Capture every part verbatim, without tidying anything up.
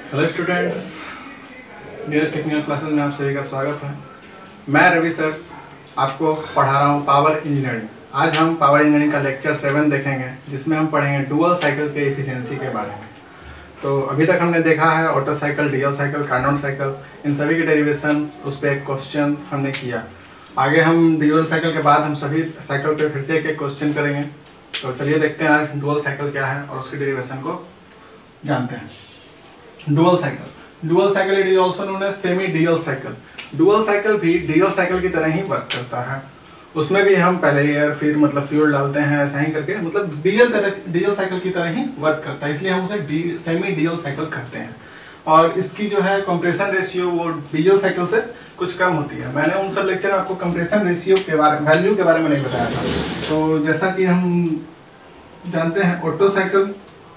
Hello students, news technical classes में आप सभी का स्वागत है। मैं रवि सर आपको पढ़ा रहा हूँ पावर इंजीनियरिंग। आज हम पावर इंजीनियरिंग का लेक्चर सेवन देखेंगे, जिसमें हम पढ़ेंगे डुअल साइकिल के एफिशिएंसी के बारे में। तो अभी तक हमने देखा है Otto cycle, diesel cycle, Carnot cycle, इन सभी के डेरिवेशंस, उस पर एक क्वेश्चन हमने किया। आगे हम डुअल साइकिल के बाद हम सभी साइकिल पे फिर से एक एक क्वेश्चन करेंगे। तो चलिए देखते हैं आज डुअल साइकिल क्या है और उसके डेरिवेशन को जानते हैं। Dual cycle dual cycle it is also known as semi diesel cycle. Dual cycle भी डीएल साइकिल की तरह ही वर्क करता है। उसमें भी हम पहले एयर फिर मतलब फ्यूल डालते हैं, ऐसा ही करके मतलब डीएल तरह डीएल साइकिल की तरह ही वर्क करता है, इसलिए हम उसे डी सेमी डीएल साइकिल कहते हैं। और इसकी जो है कंप्रेशन रेशियो वो डीएल साइकिल से कुछ कम होती है। मैंने उन सब लेक्चर में आपको कंप्रेशन रेशियो के बारे में, वैल्यू के बारे में नहीं बताया था। तो जैसा कि हम जानते हैं ऑटो साइकिल,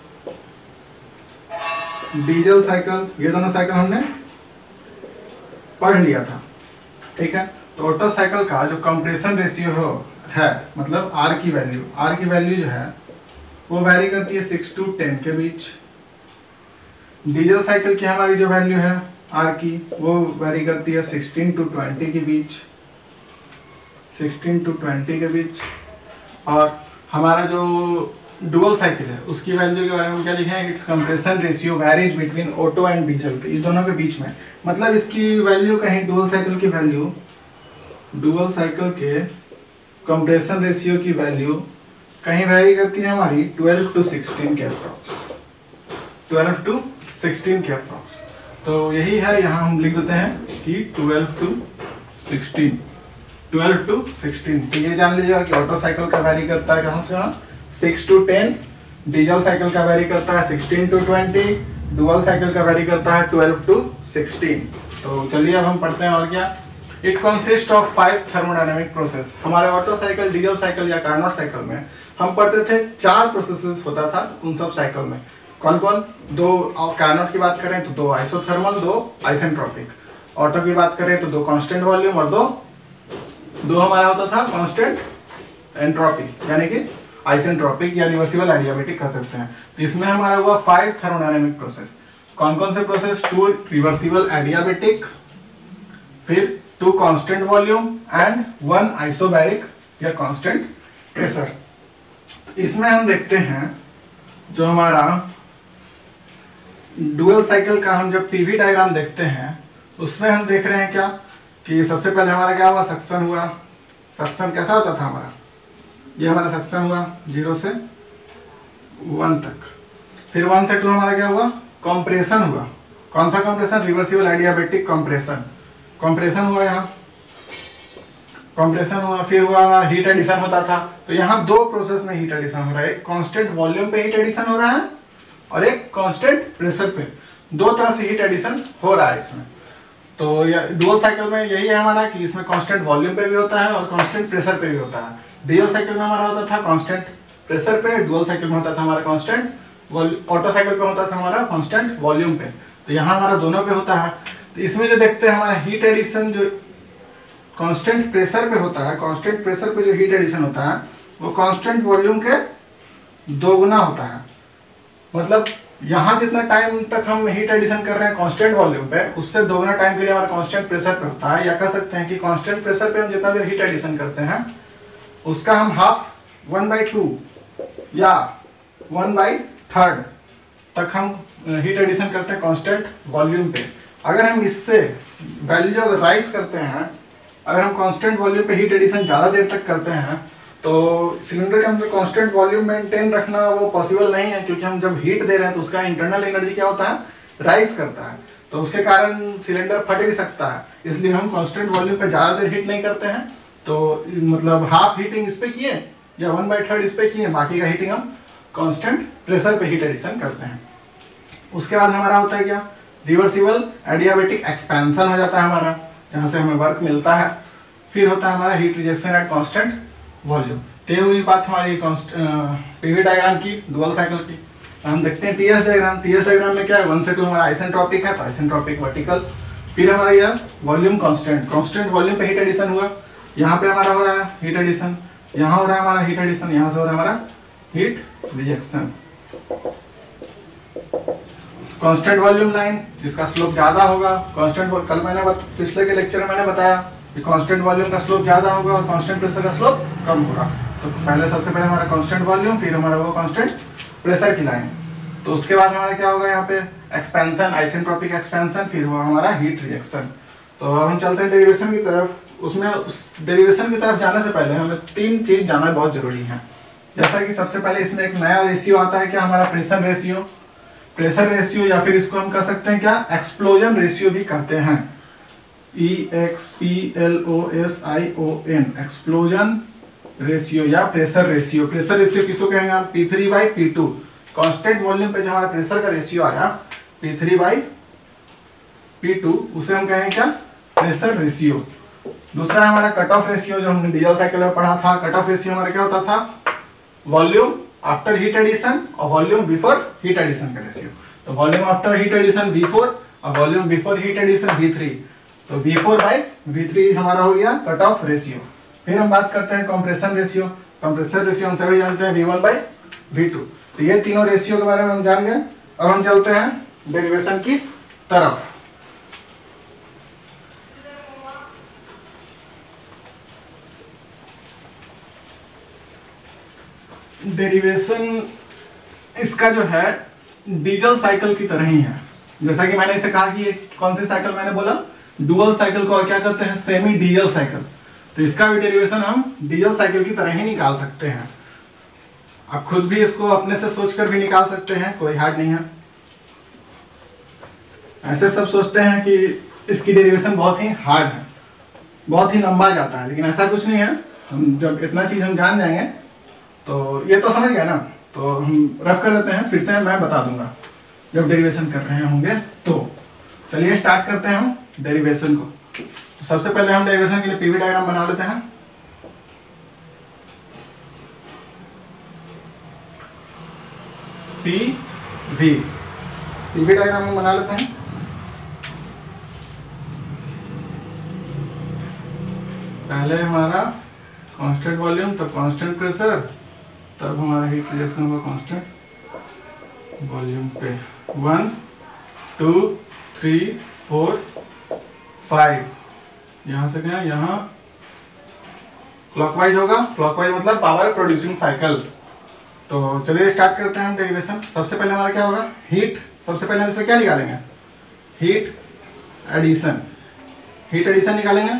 डीजल साइकिल, ये दोनों साइकिल हमने पढ़ लिया था, ठीक है। तो ऑटो साइकिल का जो कंप्रेशन रेशियो हो है मतलब आर की वैल्यू आर की वैल्यू जो है वो वैरी करती है सिक्स टू टेन के बीच। डीजल साइकिल की हमारी जो वैल्यू है आर की वो वैरी करती है सिक्सटीन टू ट्वेंटी के बीच सिक्सटीन टू ट्वेंटी के बीच। और हमारा जो डुअल साइकिल है उसकी वैल्यू के बारे में क्या लिखे हैं, it's compression ratio varies between Otto and diesel, इस दोनों के बीच में। मतलब इसकी वैल्यू कहीं डुअल साइकिल की वैल्यू डुअल साइकिल के कंप्रेशन रेशियो की वैल्यू कहीं वैरी करती है हमारी ट्वेल्व टू सिक्सटीन के अप्रॉक्स ट्वेल्व टू सिक्सटीन के अप्रॉक्स। तो यही है, यहाँ हम लिख देते हैं कि twelve to sixteen twelve to sixteen. तो ये जान लीजिएगा कि ऑटो साइकिल का वैरी करता है कहाँ से कहाँ, six to ten. Diesel cycle का वैरी करता है sixteen to twenty. Dual cycle का वैरी करता है ट्वेल्व टू सिक्सटीन। तो चलिए अब हम पढ़ते हैं और क्या। It consist of five thermodynamic process. हमारे ऑटो साइकिल, डीजल साइकिल या कार्नोट साइकिल में हम पढ़ते थे चार प्रोसेसेस होता था उन सब साइकिल में। कौन कौन? दो कार्नोट की बात करें तो दो आइसोथर्मल, दो आइसेंट्रोपिक। ऑटो की बात करें तो दो कांस्टेंट वॉल्यूम और दो दो हमारा होता था कांस्टेंट एंट्रोपी, यानी कि आइसेंट्रोपिक या रिवर्सिबल एडियाबेटिक कह सकते हैं। तो इसमें हमारा हुआ फाइव थर्मोडायनेमिक प्रोसेस। कौन कौन से प्रोसेस? टू रिवर्सिबल एडियाबेटिक, फिर two constant volume and one isobaric या कांस्टेंट प्रेशर। इसमें हम देखते हैं जो हमारा डुअल साइकिल का हम जब पीवी डायग्राम देखते हैं उसमें हम देख रहे हैं क्या कि सबसे पहले हमारा क्या हुआ, सक्शन हुआ। सक्शन कैसा होता था हमारा, ये हमारा सक्शन हुआ जीरो से वन तक। फिर वन से टू हमारा क्या हुआ, कंप्रेशन हुआ। कौन सा compression? Reversible adiabatic compression. Compression हुआ, यहाँ कंप्रेशन हुआ। फिर हुआ हीट एडिशन होता था। तो यहाँ दो प्रोसेस में हीट एडिशन हो रहा है, एक कांस्टेंट वॉल्यूम पे हीट एडिशन हो रहा है और एक कांस्टेंट प्रेशर पे। दो तरह से हीट एडिशन हो रहा है इसमें। तो डुअल साइकिल में यही है हमारा कि इसमें कांस्टेंट वॉल्यूम पे भी होता है और कांस्टेंट प्रेशर पे भी होता है। डीएल साइकिल में हमारा होता था कांस्टेंट प्रेशर पे, डुअल साइकिल में होता था हमारा कांस्टेंट वॉल्यूम, ऑटो साइकिल पे होता था हमारा कांस्टेंट वॉल्यूम पे। तो यहाँ हमारा दोनों पे होता है। तो इसमें जो देखते हैं हमारा हीट एडिशन जो कांस्टेंट प्रेशर पे होता है, कांस्टेंट प्रेशर पे जो हीट एडिशन होता है वो कांस्टेंट वॉल्यूम के दो गुना होता है। मतलब यहाँ जितना टाइम तक हम हीट एडिशन कर रहे हैं कांस्टेंट वॉल्यूम पे, उससे दोगुना टाइम के लिए हमारा कांस्टेंट प्रेशर पे होता है। या कह सकते हैं कि कांस्टेंट प्रेशर पे हम जितना देर हीट एडिशन करते हैं उसका हम हाफ वन बाई टू या वन बाई थर्ड तक हम हीट एडिशन करते हैं कांस्टेंट वॉल्यूम पे। अगर हम इससे वैल्यू अगर राइज करते हैं, अगर हम कांस्टेंट वॉल्यूम पे हीट एडिशन ज़्यादा देर तक करते हैं तो सिलेंडर के अंदर कांस्टेंट वॉल्यूम मेंटेन रखना वो पॉसिबल नहीं है, क्योंकि हम जब हीट दे रहे हैं तो उसका इंटरनल एनर्जी क्या होता है, राइज करता है। तो उसके कारण सिलेंडर फट भी सकता है। इसलिए हम कांस्टेंट वॉल्यूम पे ज़्यादा देर हीट नहीं करते हैं। तो मतलब हाफ हीटिंग इस पे किए या वन बाई थर्ड इस पे किए, बाकी का हीटिंग हम कांस्टेंट प्रेशर पे हीट एडिशन करते हैं। उसके बाद हमारा होता है क्या, रिवर्सिबल एडियाबेटिक एक्सपेंशन हो जाता है हमारा, जहाँ से हमें वर्क मिलता है। फिर होता है हमारा heat rejection at constant volume. तो ये हुई बात हमारी पीवी डायग्राम की, डुअल साइकिल की। हम देखते हैं टीएस डायग्राम। टीएस डायग्राम में क्या है, वन से टू हमारा आइसेंट्रोपिक है तो आइसेंट्रोपिक वर्टिकल। फिर हमारा यह वॉल्यूम कांस्टेंट कांस्टेंट वॉल्यूम पे हीट एडिशन हुआ। यहाँ पे हमारा हो रहा है हीट एडिशन, यहाँ हो रहा है हमारा हीट एडिशन, यहाँ से हो रहा है हमारा heat rejection. Constant volume line जिसका स्लोप ज्यादा होगा, कांस्टेंट, कल मैंने पिछले के लेक्चर में मैंने बताया कि कांस्टेंट वॉल्यूम का स्लोप ज्यादा होगा और कांस्टेंट प्रेशर का स्लोप कम होगा। तो पहले सबसे पहले हमारा कांस्टेंट वॉल्यूम, फिर हमारा होगा कांस्टेंट प्रेशर की लाइन। तो उसके बाद हमारा क्या होगा यहाँ पे एक्सपेंशन, आइसेंट्रोपिक एक्सपेंशन, फिर हुआ हमारा हीट रिएक्शन। तो अब हम चलते हैं डेरिवेशन की तरफ। उसमें उस डेरिवेशन की तरफ जाने से पहले हमें तीन चीज जानना बहुत जरूरी है। जैसा कि सबसे पहले इसमें एक नया रेशियो आता है, क्या हमारा प्रेशर रेशियो। प्रेशर रेशियो या फिर इसको हम कह सकते हैं क्या, एक्सप्लोजन रेशियो भी कहते हैं। E X P L O S I O N, explosion ratio या प्रेशर रेशियो। प्रेशर रेशियो किसको कहेंगे हम, P three by P two. Constant volume पे जो हमारा प्रेशर का रेशियो आया P three by P two, उसे हम कहेंगे क्या, प्रेशर रेशियो। दूसरा है हमारा कट ऑफ रेशियो, जो हमने डीजल साइकिल में पढ़ा था। कट ऑफ रेशियो हमारा क्या होता था, वॉल्यूम आफ्टर हीट एडिशन और वॉल्यूम बिफोर हीट एडिशन का रेशियो। तो volume after heat addition V four और volume before heat addition V three. तो V four by V three हमारा हो गया कट ऑफ रेशियो। फिर हम बात करते हैं कंप्रेशन रेशियो। कंप्रेशन रेशियो हम सभी जानते हैं V one by V two. तो ये तीनों रेशियो के बारे में हम जान गए। अब हम चलते हैं डेरिवेशन की तरफ। डेरिवेशन इसका जो है डीजल साइकिल की तरह ही है। जैसा कि मैंने इसे कहा कि ये कौन सी साइकिल मैंने बोला, डुअल साइकिल को और क्या कहते हैं, सेमी डीजल साइकिल। तो इसका भी डेरिवेशन हम डीजल साइकिल की तरह ही निकाल सकते हैं। आप खुद भी इसको अपने से सोचकर भी निकाल सकते हैं, कोई हार्ड नहीं है। ऐसे सब सोचते हैं कि इसकी डेरिवेशन बहुत ही हार्ड है, बहुत ही लंबा जाता है, लेकिन ऐसा कुछ नहीं है। हम जब इतना चीज हम जान जाएंगे तो ये तो समझ गए ना। तो हम रफ कर देते हैं, फिर से मैं बता दूंगा जब डेरिवेशन कर रहे होंगे। तो चलिए स्टार्ट करते हैं हम डेरिवेशन को। तो सबसे पहले हम डेरिवेशन के लिए पीवी डायग्राम बना लेते हैं। पी वी पीवी डायग्राम हम बना लेते हैं। पहले हमारा कांस्टेंट वॉल्यूम, तब कांस्टेंट प्रेशर, तब हमारा हीट रिएक्शन हुआ कांस्टेंट वॉल्यूम पे। One two three four five, यहां से गया यहाँ क्लॉकवाइज होगा। क्लॉकवाइज मतलब पावर प्रोड्यूसिंग साइकिल। तो चलिए स्टार्ट करते हैं हम डेरिवेशन। सबसे पहले हमारा क्या होगा, हीट। सबसे पहले हम इसमें क्या निकालेंगे, हीट एडिशन। हीट एडिशन निकालेंगे।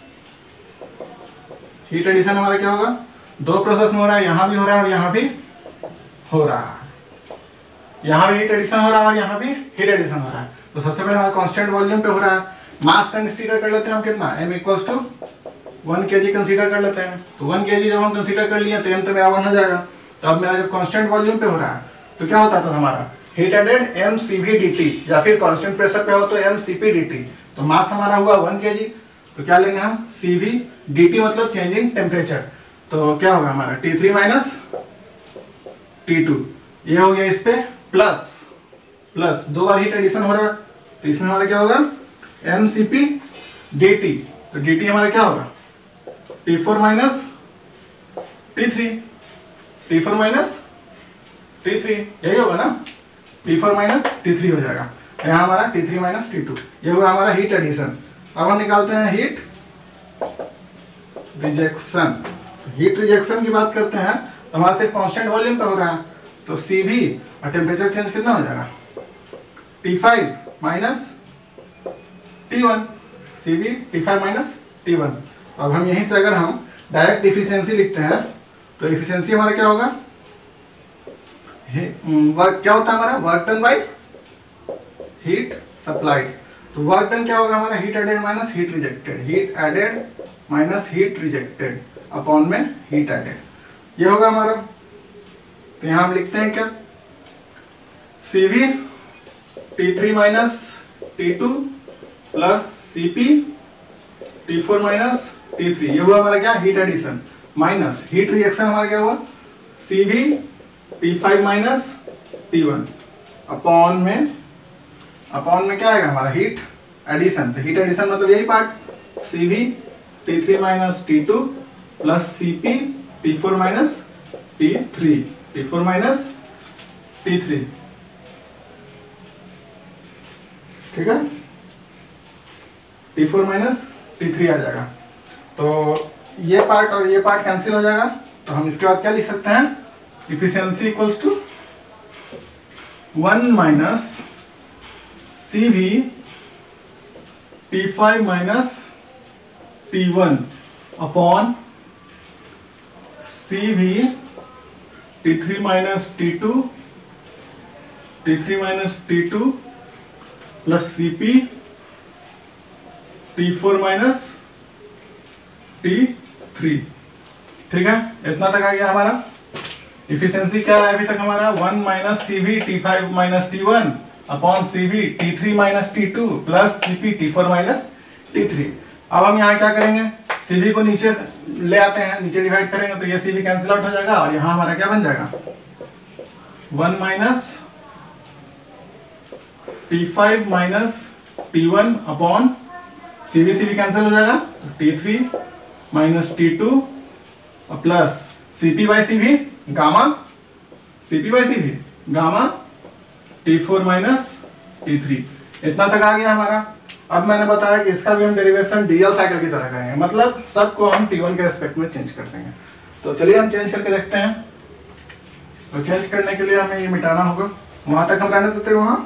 हीट एडिशन हमारा क्या होगा, दो प्रोसेस में हो रहा है, यहां भी हो रहा है और यहां भी हो रहा है। यहां भी हीट एडिशन हो रहा है और यहां भी हीट एडिशन हो रहा है। तो सबसे पहले हमारा कांस्टेंट वॉल्यूम पे हो रहा है। मास कंसीडर कर लेते हैं हम कितना, m इक्वल्स टू वन के जी कंसीडर कर लेते हैं। तो वन के जी जब हम कंसीडर कर लिए तो m तो मेरा वन हो जाएगा। तो अब मेरा जब कांस्टेंट वॉल्यूम पे हो रहा है तो क्या होता था हमारा, heat added M C V D T, या फिर कांस्टेंट प्रेशर पे हो तो M C P D T. तो मास हमारा हुआ वन के जी, तो क्या लेंगे हम, सी वी डी टी मतलब चेंज इन टेम्परेचर। तो क्या होगा हमारा T three minus T two, ये हो गया इस पे प्लस प्लस दो बार हीट एडिशन हो रहा है। तो इसमें हमारा क्या होगा, M C P D T. तो डी टी हमारा क्या होगा, T four minus T three, T four minus T three, यही होगा ना, T four minus T three हो जाएगा। यहाँ हमारा T three minus T two, ये होगा हमारा हीट एडिशन। अब हम निकालते हैं हीट रिजेक्शन। हीट रिजेक्शन की बात करते हैं तो हमारा सिर्फ कांस्टेंट वॉल्यूम पे हो रहा है। तो सी वी और टेम्परेचर चेंज कितना हो जाएगा, T five minus T one, C V T five minus T one. अब हम यहीं से अगर हम डायरेक्ट इफिशियंसी लिखते हैं तो इफिशियंसी हमारा क्या होगा, वर्क क्या होता है हमारा, work done by heat supplied. तो वर्क डन क्या होगा हमारा, heat added minus heat rejected, heat added minus heat rejected upon में हीट एडेड, ये होगा हमारा। तो यहां हम लिखते हैं क्या, C V T three minus T two plus C P T four minus T three, ये हुआ हमारा क्या, heat addition, minus heat reaction हमारा क्या हुआ, C V T five minus T one upon में अपॉन में क्या आएगा हमारा, हीट एडिशन। तो हीट एडिशन मतलब यही part, C V T three minus T two plus C P T four minus T three, T four minus T three. ठीक है, T four minus T three आ जाएगा। तो ये पार्ट और ये पार्ट कैंसिल हो जाएगा, तो हम इसके बाद क्या लिख सकते हैं, efficiency equals to one minus C V T five minus T one upon C V T three minus T two T three minus T two plus C P T four minus T three. ठीक है, इतना तक आ गया हमारा। Efficiency क्या है अभी तक हमारा, one minus C V T five minus T one upon C V T three minus T two plus C P T four minus T three. अब हम यहाँ क्या करेंगे, सी वी को नीचे ले आते हैं, नीचे डिवाइड करेंगे तो ये सी वी कैंसिल आउट हो जाएगा और यहाँ हमारा क्या बन जाएगा, one minus T five minus T one upon C V C V cancel हो जाएगा, T three minus T two plus C P by C V gamma C P by C V gamma T four minus T three. इतना तक आ गया हमारा। अब मैंने बताया कि इसका भी हम डेरिवेशन डीएल साइकिल की तरह करेंगे, मतलब सबको हम टी वन के रेस्पेक्ट में चेंज कर देंगे। तो चलिए हम चेंज करके देखते हैं। तो चेंज करने के लिए हमें ये मिटाना होगा, वहां तक हम रहने देते हैं वहां।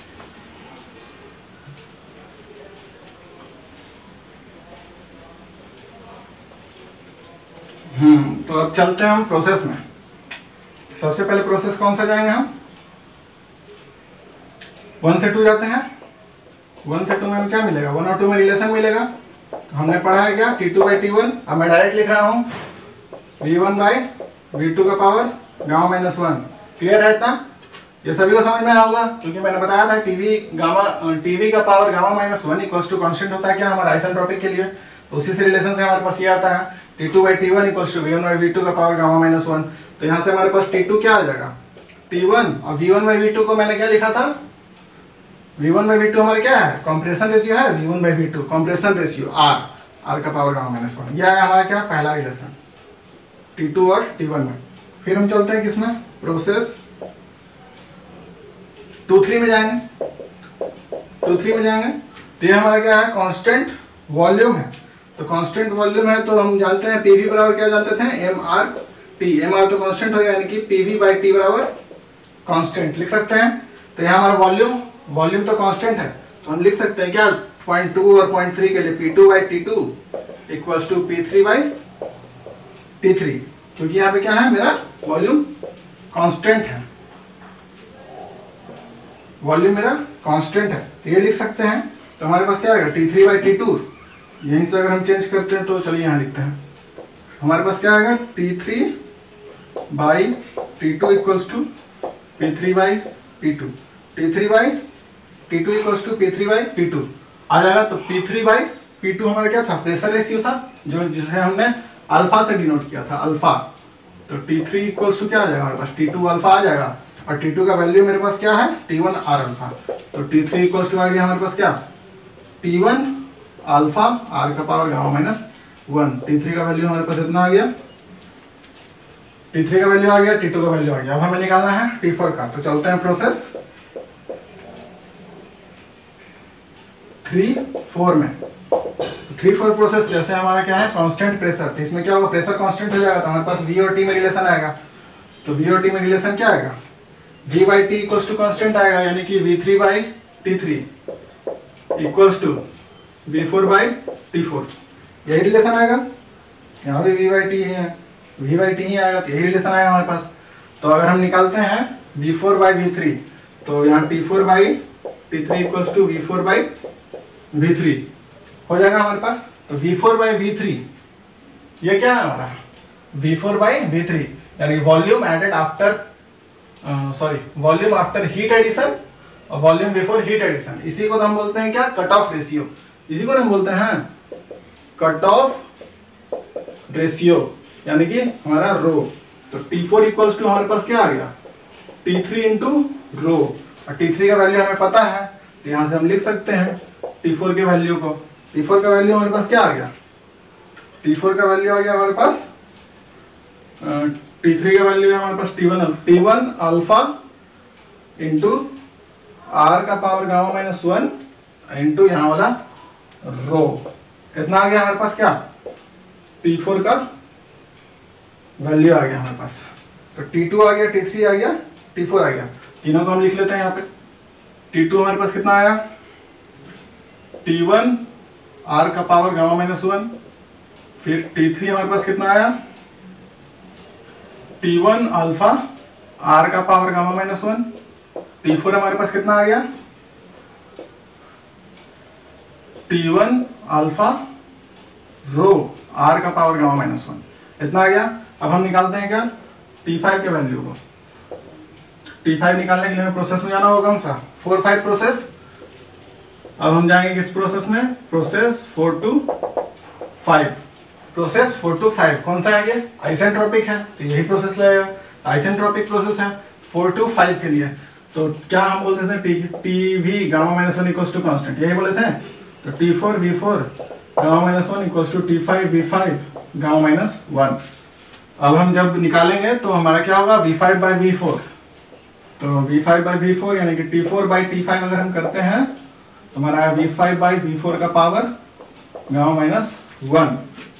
हम्म तो अब चलते हैं हम प्रोसेस में। सबसे पहले प्रोसेस कौन सा जाएंगे हम, वन से टू जाते हैं। वन से टू में हमें क्या मिलेगा, वन और टू में रिलेशन मिलेगा। तो हमने पढ़ा है क्या, T two by T one. अब मैं डायरेक्ट लिख रहा हूँ V one by V two का power gamma minus one. Clear है इतना, ये सभी को समझ में आया होगा, क्योंकि मैंने बताया था टीवी गामा टीवी का power gamma minus one equals to constant होता है क्या हमारा आइसेंट्रोपिक के लिए। तो उसी से रिलेशन से हमारे पास ये आता है T two by T one equals to V one by V two का पावर गामा माइनस वन। तो यहाँ से हमारे पास टी टू क्या आ जाएगा, टी वन, और V one by V two को मैंने क्या लिखा था, V one by V two हमारे क्या है, कंप्रेशन रेशियो है, V one by V two compression ratio R, R का पावर गामा माइनस वन। यह है हमारा क्या पहला रिलेशन टी टू और टी वन में। फिर हम चलते हैं किसमें, प्रोसेस टू थ्री में जाएंगे। टू थ्री में जाएंगे तो ये हमारा क्या है, कांस्टेंट वॉल्यूम है। तो कांस्टेंट वॉल्यूम है तो हम जानते हैं पीवी बराबर क्या जानते थे, M R T. M R तो कांस्टेंट हो गया, यानी कि पीवी बाई टी बराबर कांस्टेंट लिख सकते हैं। तो यहाँ हमारा वॉल्यूम वॉल्यूम तो कांस्टेंट है, तो हम लिख सकते हैं क्या, पॉइंट टू और पॉइंट थ्री के लिए P two by T two equals to P three by T three, क्योंकि यहाँ पे क्या है, मेरा वॉल्यूम कांस्टेंट है, वॉल्यूम मेरा कांस्टेंट है। तो ये लिख सकते हैं। तो हमारे पास क्या आएगा, T three by T two. यहीं से अगर हम चेंज करते हैं तो चलिए यहाँ लिखते हैं, हमारे पास क्या आएगा, T three by T two equals to P three by P two. T three by T two equals to P three by P two आ जाएगा। तो P three by P two हमारा क्या था, प्रेशर रेशियो था, जो जिसे हमने अल्फा से डिनोट किया था, अल्फा। तो टी थ्री इक्वल्स टू क्या आ जाएगा हमारे पास, टी टू अल्फा आ जाएगा, और टी टू का वैल्यू मेरे पास क्या है, टी वन आर अल्फा। तो टी थ्री इक्वल्स टू आ गया हमारे पास क्या, टी वन अल्फा आर का power gamma minus one. T three का वैल्यू हमारे पास इतना आ गया, टी थ्री का वैल्यू आ गया, टी टू का वैल्यू आ गया। अब हमें निकालना है टी फोर का। तो चलते हैं प्रोसेस थ्री फोर में। थ्री फोर प्रोसेस जैसे हमारा क्या है, कांस्टेंट प्रेशर, तो इसमें क्या होगा, प्रेशर कांस्टेंट हो जाएगा, तो हमारे पास वी और टी में रिलेशन आएगा। तो वी और टी में रिलेशन क्या आएगा, V by T equals to constant आएगा, यानी कि V three by T three equals to V four by T four. यही रिलेशन आएगा, यहाँ भी वी बाई टी ही है, वी बाई टी ही आएगा, तो यही रिलेशन आएगा हमारे पास। तो अगर हम निकालते हैं V four by V three, तो यहाँ T four by T three equals to V four by V three हो जाएगा हमारे पास। तो V four by V three ये क्या है हमारा, V four by V three, यानी volume added after sorry volume after heat addition और वॉल्यूम बिफोर हीट एडिशन। इसी को तो हम बोलते हैं क्या, कट ऑफ रेशियो। इसी को हम बोलते हैं कट ऑफ रेशियो, यानी कि हमारा रो। तो टी फोर इक्वल्स टू हमारे पास क्या आ गया, टी थ्री इंटू रो, और टी थ्री का वैल्यू हमें पता है, तो यहाँ से हम लिख सकते हैं टी फोर के वैल्यू को। टी फोर का वैल्यू हमारे पास क्या आ गया, टी फोर का वैल्यू आ गया हमारे पास, टी थ्री का वैल्यू है हमारे पास T one T one alpha into R का power gamma minus one into यहाँ वाला रो। कितना आ गया हमारे पास, क्या टी फोर का वैल्यू आ गया हमारे पास। तो टी टू आ गया, टी थ्री आ गया, टी फोर आ गया। तीनों को हम लिख लेते हैं यहाँ पे। टी टू हमारे पास कितना आया, टी वन आर का पावर गामा माइनस वन। फिर टी थ्री हमारे पास कितना आया, टी वन अल्फा आर का power gamma minus one. T four हमारे पास कितना आ गया, T one alpha rho R का पावर गामा माइनस वन। इतना आ गया। अब हम निकालते हैं क्या, टी फाइव के वैल्यू को। टी फाइव निकालने के लिए हमें प्रोसेस में जाना होगा, कौन सा, फोर फाइव प्रोसेस। अब हम जाएंगे किस प्रोसेस में, process four to five. Process four to five कौन सा है, ये आइसेंट्रोपिक है, तो यही प्रोसेस लगेगा। आइसेंट्रोपिक प्रोसेस है फोर टू फाइव के लिए। तो क्या हम बोलते थे, T T V gamma minus one equals to constant, यही बोले थे। तो T four V four gamma minus one equals to T five V five gamma minus one. अब हम जब निकालेंगे तो हमारा क्या होगा, V five by V four. तो V five by V four यानी कि T four by T five अगर हम करते हैं तो हमारा V five by V four का पावर गामा माइनस वन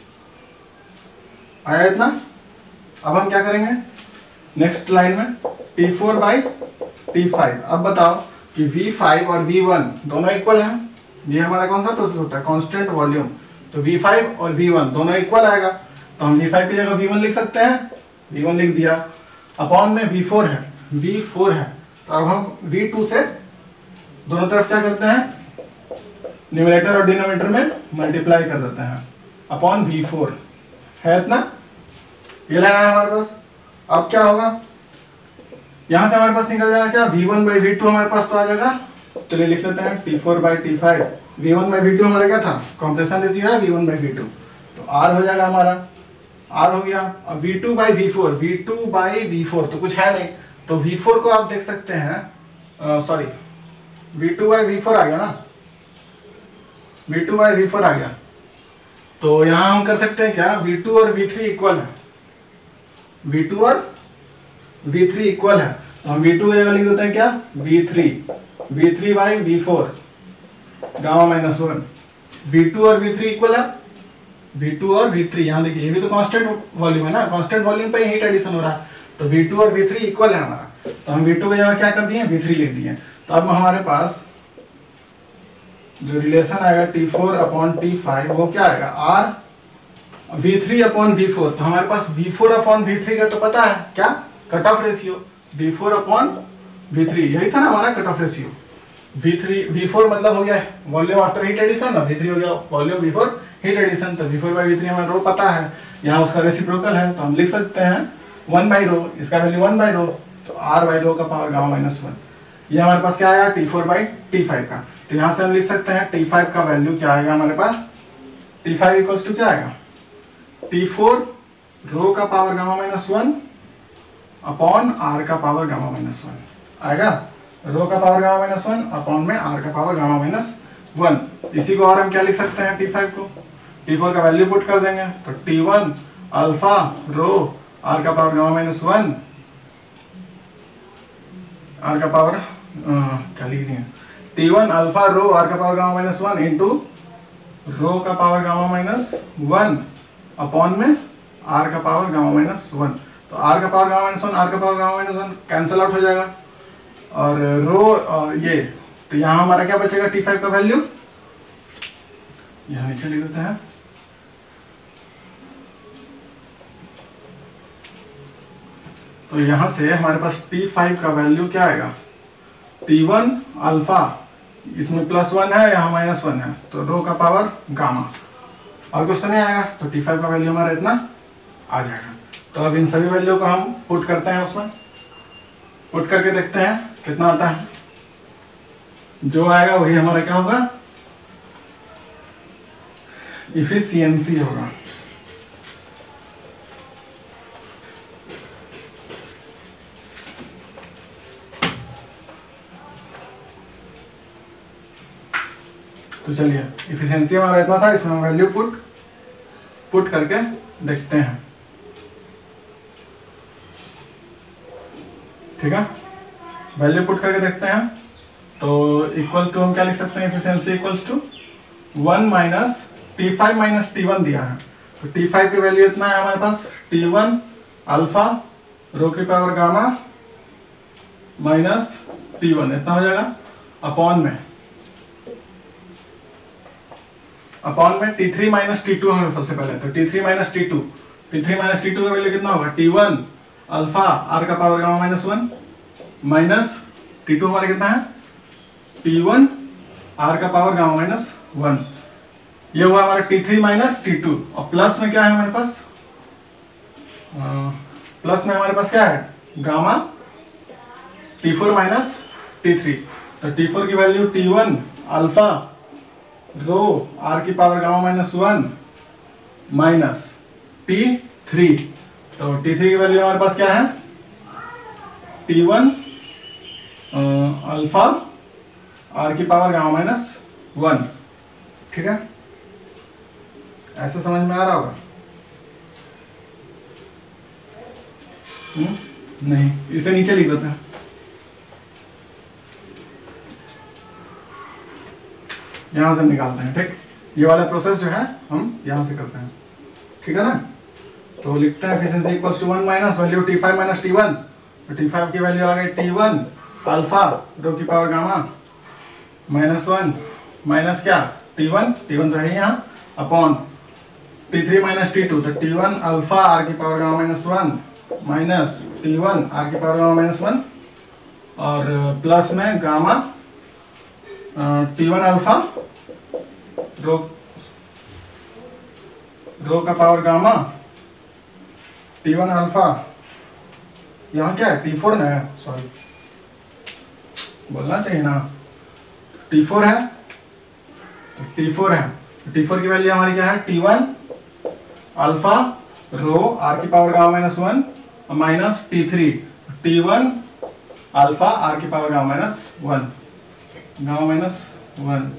आया इतना। अब हम क्या करेंगे नेक्स्ट लाइन में, T four by T five. अब बताओ कि वी फाइव और वी वन दोनों इक्वल है। ये हमारा कौन सा प्रोसेस होता है, कांस्टेंट वॉल्यूम। तो वी फाइव और वी वन दोनों इक्वल आएगा, तो हम वी फाइव की जगह वी वन लिख सकते हैं, वी वन लिख दिया। अपॉन में वी फोर है, वी फोर है, तो अब हम वी टू से दोनों तरफ क्या करते हैं, न्यूमरेटर और डिनोमिनेटर में मल्टीप्लाई कर देते हैं, अपॉन वी फोर है इतना। ये लेना है हमारे पास। अब क्या होगा, यहां से हमारे पास निकल जाएगा क्या, V one by V two हमारे पास तो आ जाएगा। चलिए लिख लेते हैं T four by T five. V one by V two हमारा क्या था, कॉम्प्रेशन रेशियो है V one by V two, तो आर हो जाएगा हमारा, आर हो गया। अब V two by V four, V two by V four तो कुछ है नहीं, तो वी फोर को आप देख सकते हैं, sorry V two by V four आ गया ना, V two by V four आ गया। तो यहां हम कर सकते हैं क्या, वी टू और वी थ्री इक्वल है, वी टू और वी थ्री इक्वल है, तो हम वी टू की जगह लिख देते हैं क्या, V three, V three by V four gamma minus one. V to और वी थ्री इक्वल है, वी टू और वी थ्री, यहाँ देखिए ये भी तो कांस्टेंट वॉल्यूम है ना, कांस्टेंट वॉल्यूम पे हीट एडिशन हो रहा है, तो वी टू और वी थ्री इक्वल है हमारा। तो हम वी टू की जगह क्या कर दिए, वी थ्री लिख दिए। तो अब हमारे पास जो रिलेशन आएगा T four upon T five वो क्या आएगा, R V three upon V four. तो हमारे पास V four upon V three का तो पता है क्या, cut off ratio, V four upon V three, यही था ना हमारा cut off ratio. V three V four मतलब हो गया वॉल्यूम आफ्टर हीट एडिशन, और वी थ्री हो गया वॉल्यूम बिफोर हीट एडिशन। तो V four by V three हमें रो पता है, यहाँ उसका रेसिप्रोकल है, तो हम लिख सकते हैं वन बाई रो, इसका वैल्यू वन बाई रो, तो आर बाई रो का पावर गामा माइनस वन। ये हमारे पास क्या आया, T four by T five का। तो यहाँ से हम लिख सकते हैं टी फाइव का वैल्यू क्या आएगा हमारे पास, टी फाइव इक्वल्स टू क्या आएगा, टी फोर रो का power gamma minus one upon R का पावर गामा माइनस वन आएगा। रो का power gamma minus one upon में आर का पावर गामा माइनस वन। इसी को और हम क्या लिख सकते हैं, टी फाइव को, टी फोर का वैल्यू पुट कर देंगे, तो T one alpha rho R का power gamma minus one, R का पावर क्या लिख दिए, T one alpha rho R का power gamma minus one into rho का power gamma minus one upon में आर का पावर गामा माइनस वन। तो आर का power gamma minus one, R का power gamma minus one cancel out हो जाएगा, और रो और ये, तो यहाँ हमारा क्या बचेगा, टी फाइव का वैल्यू यहाँ नीचे लिख देते हैं, तो यहाँ से हमारे पास टी फाइव का वैल्यू क्या आएगा, टी वन अल्फा, इसमें प्लस वन है यहाँ माइनस वन है, तो रो का पावर गामा, और कुछ तो नहीं आएगा। तो टी फाइव का वैल्यू हमारा इतना आ जाएगा। तो अब इन सभी वैल्यू को हम पुट करते हैं, उसमें पुट करके देखते हैं कितना आता है। जो आएगा वही हमारा क्या होगा, इफिशियंसी होगा। तो चलिए इफिशियंसी हमारा इतना था, इसमें हम वैल्यू पुट पुट करके देखते हैं, ठीक है। वैल्यू पुट करके देखते हैं तो इक्वल टू हम क्या लिख सकते हैं, efficiency equals to one minus T five minus T one दिया है, तो टी फाइव की वैल्यू इतना है हमारे पास टी वन अल्फा रो की power gamma minus T one, इतना हो जाएगा अपॉन में अपॉन में T three minus T two है सबसे पहले, तो T three minus T two T three minus T two का वैल्यू कितना होगा टी वन अल्फा आर का power gamma minus one minus T two हमारे कितना है टी वन आर का पावर गामा माइनस वन, ये हुआ हमारा T three minus T two. और प्लस में क्या है हमारे पास, आ, प्लस में हमारे पास क्या है gamma T four minus T three, तो टी फोर की value T one alpha rho R की power gamma minus one minus T three, तो टी थ्री की वैल्यू हमारे पास क्या है टी वन अल्फा आर की पावर गामा माइनस वन। ठीक है, ऐसे समझ में आ रहा होगा? हुँ? नहीं, इसे नीचे लिख देते हैं, यहां से निकालते हैं। ठीक, ये वाला प्रोसेस जो है हम यहां से करते हैं। ठीक है ना, तो लिखते हैं efficiency equals to one minus value T five minus T one, तो टी फाइव की वैल्यू आ गई टी वन अल्फा रो की power gamma minus one minus क्या टी वन, टी वन तो है यहाँ upon T three minus T two, तो टी वन अल्फा आर की power gamma minus one minus T one R की power gamma minus one, और plus में gamma T one alpha rho rho का power gamma T one alpha, यहाँ क्या है T four ना है, सॉरी बोलना चाहिए ना, टी फोर है, तो टी फोर है, टी फोर की वैल्यू हमारी क्या है T one alpha rho R की power gamma minus one minus T three T one alpha R की power gamma minus one gamma minus one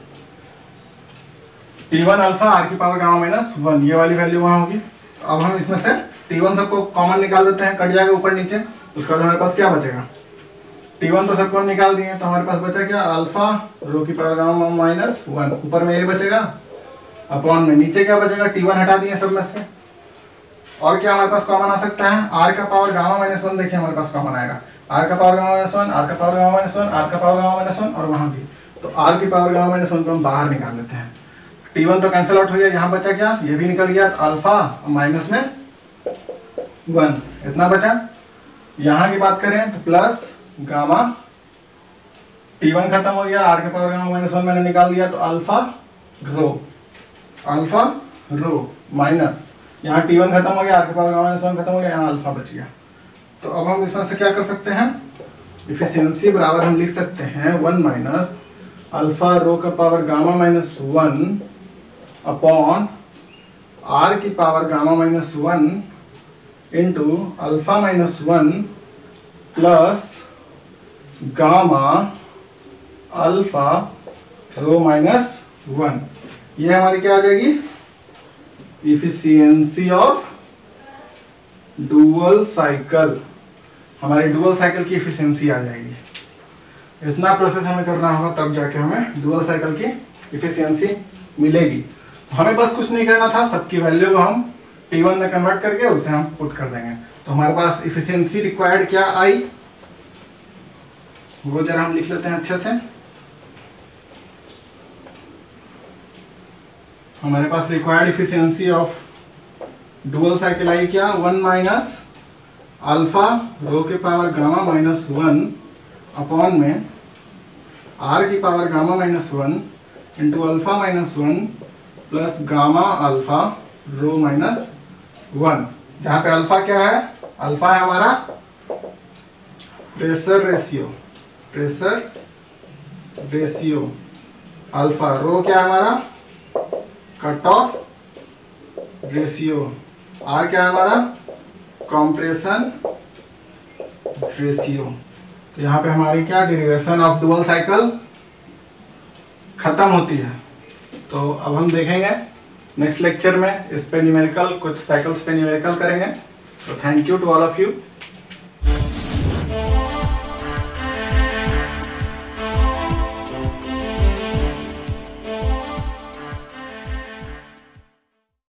T one alpha R की power gamma minus one, ये वाली value वहां होगी। अब हम इसमें से टी वन सबको कॉमन निकाल देते हैं, कट जाएगा ऊपर नीचे, उसके बाद हमारे पास क्या बचेगा टी वन तो सबको हम निकाल दिए, तो हमारे पास बचा क्या अल्फा रो की पावर गामा माइनस वन, ऊपर में ये बचेगा अपॉन में नीचे क्या बचेगा टी वन हटा दिए सब में से, और क्या हमारे पास कॉमन आ सकता है आर का पावर गामा माइनस वन, देखिए हमारे पास कॉमन आएगा आर का power gamma minus one R का power gamma minus one R का पावर गामा माइनस वन, और वहां भी तो आर की पावर गामा माइनस वन को हम बाहर निकाल लेते हैं, टी वन तो कैंसिल आउट हो गया, यहाँ बचा क्या ये भी निकल गया, तो अल्फा माइनस में वन इतना बचा। यहाँ की बात करें तो प्लस गामा टी वन खत्म हो गया, आर के पावर गामा माइनस वन मैंने निकाल दिया, तो alpha rho alpha rho minus यहाँ टी वन खत्म हो गया, आर के पावर गामा माइनस वन खत्म हो गया, यहाँ अल्फा बच गया। तो अब हम इसमें से क्या कर सकते हैं, इफिशिएंसी बराबर हम लिख सकते हैं वन माइनस अल्फा रो का power gamma minus one upon R की power gamma minus one into alpha minus one plus gamma alpha rho minus one, ये हमारी क्या आ जाएगी इफिशिएंसी ऑफ डुअल साइकिल, हमारे डुअल साइकिल की इफिशिएंसी आ जाएगी। इतना प्रोसेस हमें करना होगा तब जाके हमें डुअल साइकिल की इफिशिएंसी मिलेगी। हमें बस कुछ नहीं करना था, सबकी वैल्यू को हम टी वन में कन्वर्ट करके उसे हम पुट कर देंगे, तो हमारे पास इफिशिएंसी रिक्वायर्ड क्या आई वो जरा हम लिख लेते हैं अच्छे से। हमारे पास required efficiency of dual cycle आई क्या वन माइनस अल्फा रो के power gamma minus one upon में आर की power gamma minus one into alpha minus one plus gamma alpha rho minus one, जहाँ पे अल्फा क्या है अल्फा है हमारा pressure ratio pressure ratio, alpha rho क्या है हमारा कट ऑफ रेशियो, आर क्या है हमारा कंप्रेशन रेशियो। तो यहाँ पे हमारी क्या डेरिवेशन ऑफ डुअल साइकिल खत्म होती है। तो अब हम देखेंगे नेक्स्ट लेक्चर में इस पे न्यूमेरिकल कुछ साइकिल्स पे न्यूमेरिकल करेंगे। तो thank you to all of you.